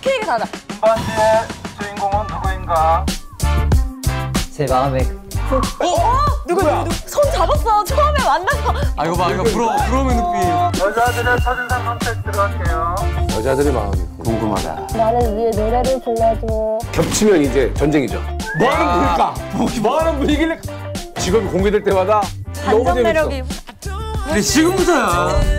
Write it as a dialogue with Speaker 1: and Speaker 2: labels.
Speaker 1: 스케일이 달라.
Speaker 2: 반지의 주인공은 누구인가?
Speaker 3: 제 마음에
Speaker 1: 누구? 손 잡았어. 처음에 만나서.
Speaker 4: 아 이거 봐, 이거 부러움의 느낌.
Speaker 2: 여자들의 첫인상 선택 들어갈게요.
Speaker 5: 여자들의 마음이
Speaker 4: 궁금하다.
Speaker 6: 나를 위해 노래를 불러줘.
Speaker 5: 겹치면 이제 전쟁이죠. 뭐 하는 분일까? 뭐 하는 분이길래 직업이 공개될 때마다 너무
Speaker 1: 반전
Speaker 5: 재밌어.
Speaker 1: 매력이.
Speaker 4: 근데 지금부터야.